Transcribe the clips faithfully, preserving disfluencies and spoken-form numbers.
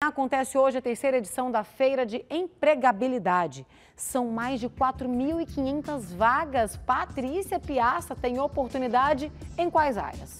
Acontece hoje a terceira edição da Feira de Empregabilidade. São mais de quatro mil e quinhentas vagas. Patrícia Piazza tem oportunidade em quais áreas?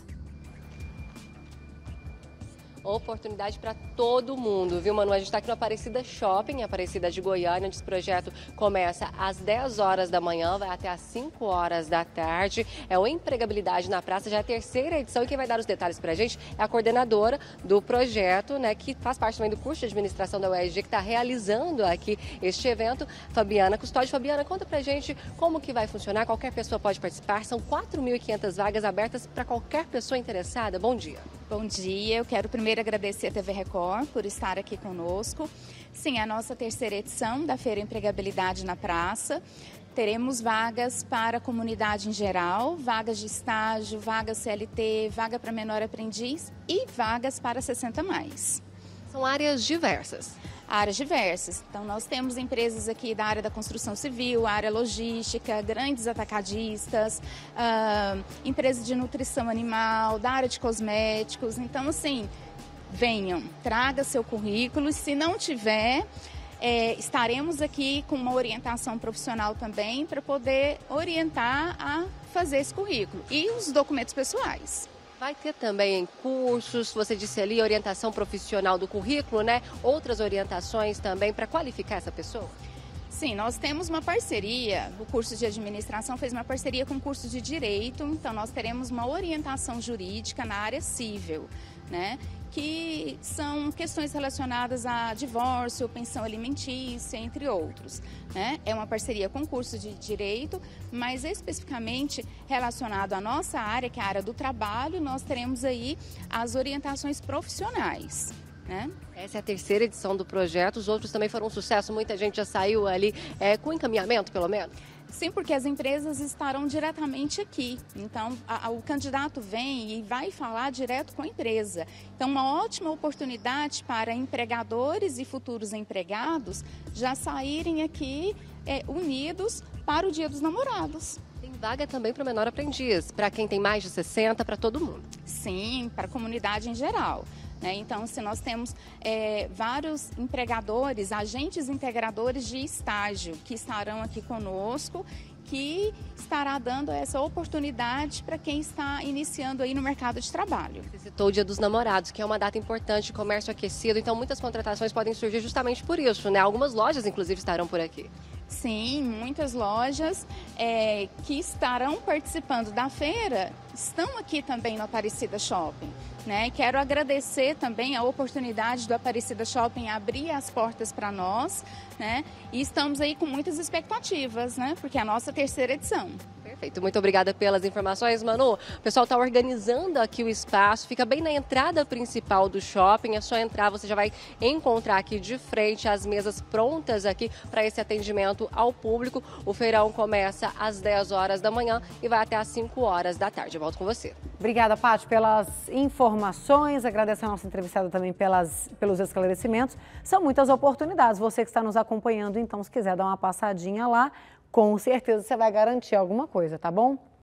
Oportunidade para todo mundo, viu, Manu? A gente está aqui no Aparecida Shopping, Aparecida de Goiânia, onde esse projeto começa às dez horas da manhã, vai até às cinco horas da tarde. É o Empregabilidade na Praça, já é a terceira edição, e quem vai dar os detalhes para a gente é a coordenadora do projeto, né, que faz parte também do curso de administração da U E S G, que está realizando aqui este evento, Fabiana Custódio. Fabiana, conta pra gente como que vai funcionar, qualquer pessoa pode participar, são quatro mil e quinhentas vagas abertas para qualquer pessoa interessada. Bom dia. Bom dia, eu quero primeiro agradecer a T V Record por estar aqui conosco. Sim, é a nossa terceira edição da Feira Empregabilidade na Praça. Teremos vagas para a comunidade em geral, vagas de estágio, vagas C L T, vaga para menor aprendiz e vagas para sessenta mais. São áreas diversas. Áreas diversas. Então, nós temos empresas aqui da área da construção civil, área logística, grandes atacadistas, uh, empresas de nutrição animal, da área de cosméticos. Então, assim, venham, traga seu currículo. Se não tiver, é, estaremos aqui com uma orientação profissional também para poder orientar a fazer esse currículo. E os documentos pessoais. Vai ter também cursos, você disse ali, orientação profissional do currículo, né? Outras orientações também para qualificar essa pessoa? Sim, nós temos uma parceria, o curso de administração fez uma parceria com o curso de direito, então nós teremos uma orientação jurídica na área civil, né? Que são questões relacionadas a divórcio, pensão alimentícia, entre outros, né? É uma parceria com o curso de direito, mas especificamente relacionado à nossa área, que é a área do trabalho, nós teremos aí as orientações profissionais. Né? Essa é a terceira edição do projeto, os outros também foram um sucesso, muita gente já saiu ali é, com encaminhamento, pelo menos? Sim, porque as empresas estarão diretamente aqui, então a, a, o candidato vem e vai falar direto com a empresa. Então, uma ótima oportunidade para empregadores e futuros empregados já saírem aqui é, unidos para o Dia dos Namorados. Tem vaga também para o menor aprendiz, para quem tem mais de sessenta, para todo mundo? Sim, para a comunidade em geral. Então, se nós temos é, vários empregadores, agentes integradores de estágio que estarão aqui conosco, que estará dando essa oportunidade para quem está iniciando aí no mercado de trabalho. Você citou o Dia dos Namorados, que é uma data importante, comércio aquecido, então muitas contratações podem surgir justamente por isso, né? Algumas lojas, inclusive, estarão por aqui. Sim, muitas lojas é, que estarão participando da feira estão aqui também no Aparecida Shopping. Né? Quero agradecer também a oportunidade do Aparecida Shopping abrir as portas para nós, né? E estamos aí com muitas expectativas, né? Porque é a nossa terceira edição. Perfeito, muito obrigada pelas informações, Manu. O pessoal está organizando aqui o espaço, fica bem na entrada principal do shopping, é só entrar, você já vai encontrar aqui de frente as mesas prontas aqui para esse atendimento ao público. O feirão começa às dez horas da manhã e vai até às cinco horas da tarde. Eu volto com você. Obrigada, Paty, pelas informações. Agradeço a nossa entrevistada também pelas, pelos esclarecimentos. São muitas oportunidades. Você que está nos acompanhando, então, se quiser dar uma passadinha lá, com certeza você vai garantir alguma coisa, tá bom?